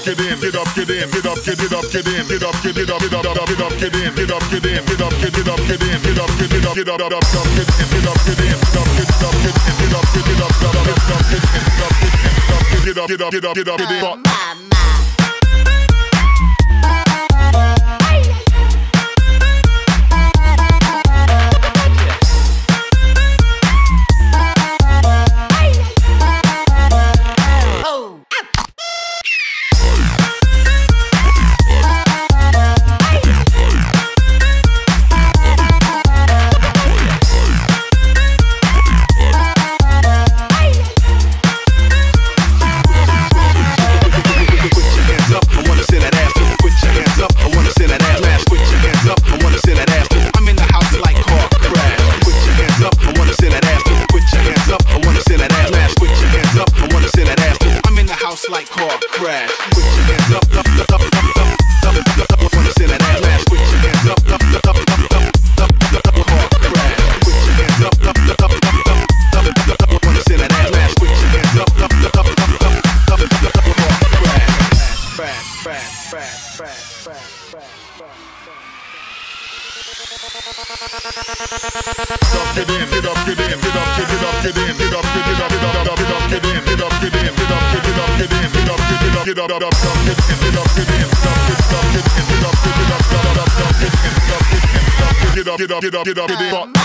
get in, get up, get in, get up, get it up, get in, get up, get it up, get up, get up, get in, get up, get in, get up, get it up, get in, get up, get it up, get up, get up, get in, get up, get in, get up, get it up, get in, get up, get it up, get up, get up, get in, get up, get up, get up, get up, get up, get up. Like car crash. Put your hands up, up, up, up, up, up, up, up. Wanna send that ass smash. Put your hands up, up, up, up, up, up, up, up, car crash. Put your hands up, up, up, up, up, up, up, up. Wanna send that ass smash. Put your hands up, up, up, up, up, up, up, up, up, car crash. Crash, crash, crash, crash, crash, crash, Get in, get up, get in, get up, get it up, get in, get up, get it up, get up, get up, get in, get up, get in, get up, get it up, get in, get up, get it up, get up, get up, get in, get up, get in, get up, get it up, get in, get up, get it up, get up, get up, get up, get up, get up.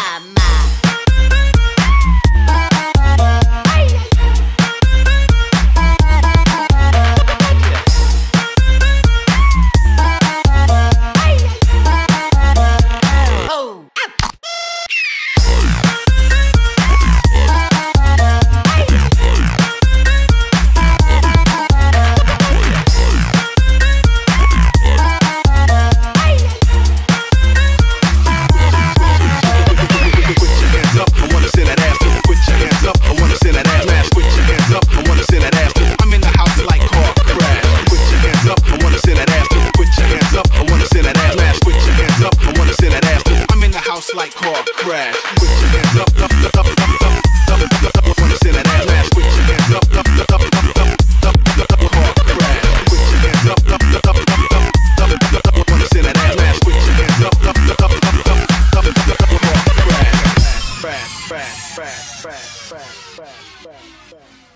like car crash. Put your hands up, up, up, up, up, up, up, up. Wanna send that ass smash. Put your hands up, up, up, up, up, up, up, car crash. Put your hands up, up, up, up, up, up, up. Wanna send that ass smash. Put your hands up, up, up, up, up, up, up, car crash. Crash, crash, crash, crash, crash, crash, crash, crash.